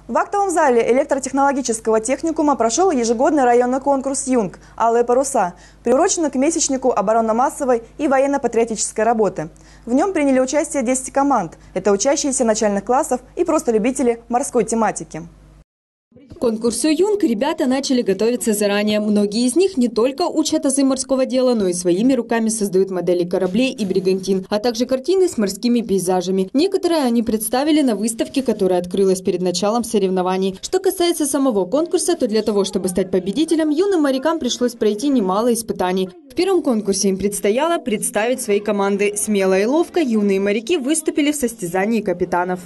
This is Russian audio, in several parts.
В актовом зале электротехнологического техникума прошел ежегодный районный конкурс «Юнг. Алые паруса», приуроченный к месячнику оборонно-массовой и военно-патриотической работы. В нем приняли участие 10 команд. Это учащиеся начальных классов и просто любители морской тематики. К конкурсу «Юнг» ребята начали готовиться заранее. Многие из них не только учат азы морского дела, но и своими руками создают модели кораблей и бригантин, а также картины с морскими пейзажами. Некоторые они представили на выставке, которая открылась перед началом соревнований. Что касается самого конкурса, то для того, чтобы стать победителем, юным морякам пришлось пройти немало испытаний. В первом конкурсе им предстояло представить свои команды. Смело и ловко юные моряки выступили в состязании капитанов.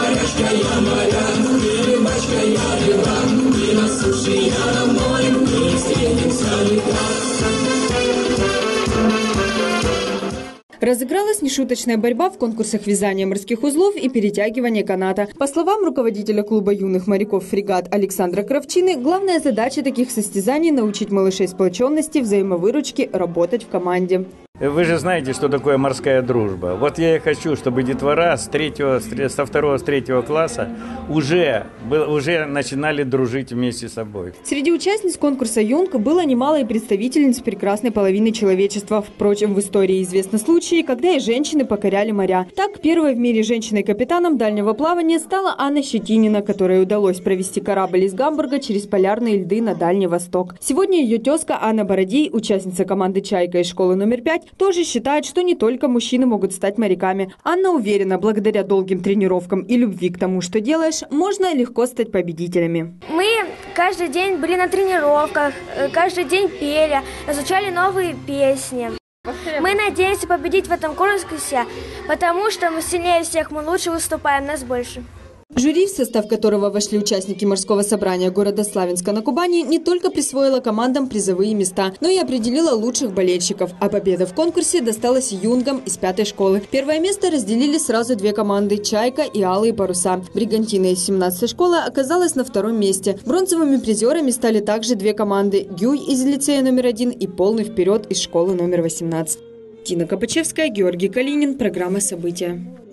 Разыгралась нешуточная борьба в конкурсах вязания морских узлов и перетягивания каната. По словам руководителя клуба юных моряков «Фрегат» Александра Кравчины, главная задача таких состязаний – научить малышей сплоченности, взаимовыручки, работать в команде. Вы же знаете, что такое морская дружба. Вот я и хочу, чтобы детвора со 2-3 класса уже начинали дружить вместе с собой. Среди участниц конкурса «Юнг» было немало и представительниц прекрасной половины человечества. Впрочем, в истории известны случаи, когда и женщины покоряли моря. Так, первой в мире женщиной-капитаном дальнего плавания стала Анна Щетинина, которой удалось провести корабль из Гамбурга через полярные льды на Дальний Восток. Сегодня ее тезка Анна Бородей, участница команды «Чайка» из школы номер 5, тоже считает, что не только мужчины могут стать моряками. Анна уверена, благодаря долгим тренировкам и любви к тому, что делаешь, можно легко стать победителями. Мы каждый день были на тренировках, каждый день пели, изучали новые песни. Мы надеемся победить в этом конкурсе, потому что мы сильнее всех, мы лучше выступаем, нас больше. Жюри, в состав которого вошли участники морского собрания города Славянска на Кубани, не только присвоило командам призовые места, но и определило лучших болельщиков. А победа в конкурсе досталась юнгам из 5-й школы. Первое место разделили сразу 2 команды – «Чайка» и «Алые паруса». Бригантина из 17-й школы оказалась на 2-м месте. Бронзовыми призерами стали также 2 команды – «Гюй» из лицея номер 1 и «Полный вперед» из школы номер 18. Тина Копачевская, Георгий Калинин. Программа «События».